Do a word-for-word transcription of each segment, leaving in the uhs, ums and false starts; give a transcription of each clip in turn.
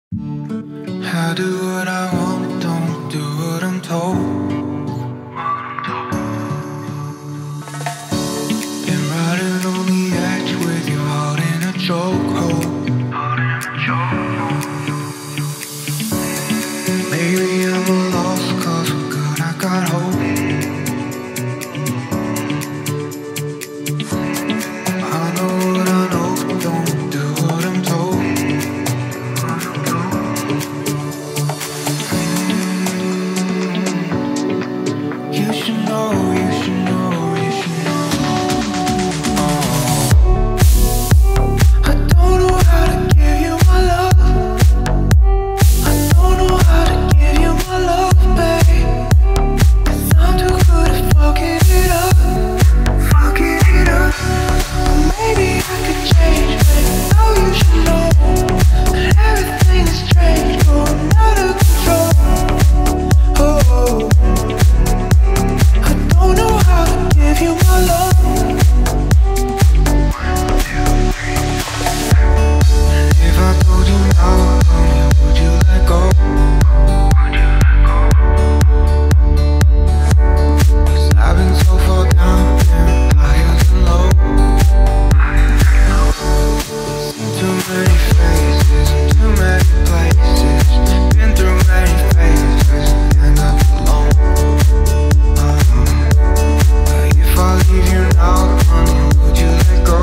I do what I want, don't do what I'm told. Been riding on the edge with your heart in a chokehold. Maybe I'm a lost cause for good I got hope. I know what I know, don't do what I'm told. You should know, you should know, you should know. Oh. I don't know how to give you my love. I don't know how to give you my love, babe. 'Cause I'm too good at fucking it up, fucking it up. Or maybe I could change, babe. Now you should know that everything is strange, going out of control. Oh. I don't know how to give you my love. If I told you now, honey, would you let go? 'Cause I've been so far down, and higher than low. Seen too many faces, too many places. Been through many phases, end up alone. Uh-huh. If I leave you now, honey, would you let go?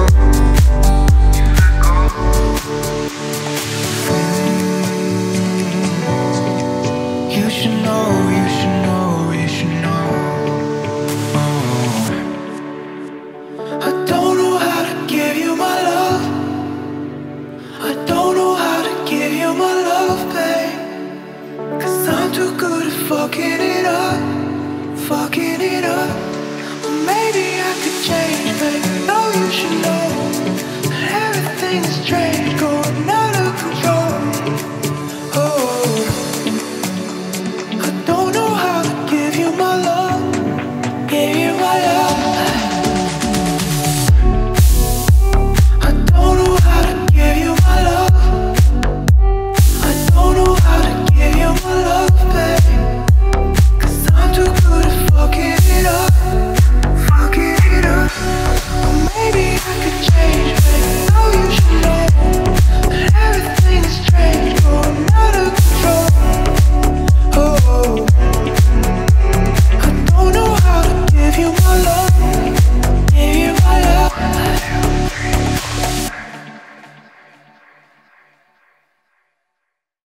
You should know, you should know, you should know. Oh. I don't know how to give you my love. I don't know how to give you my love, babe. 'Cause I'm too good at fucking it up, fucking it up. Or maybe I could change, babe. No, you should know.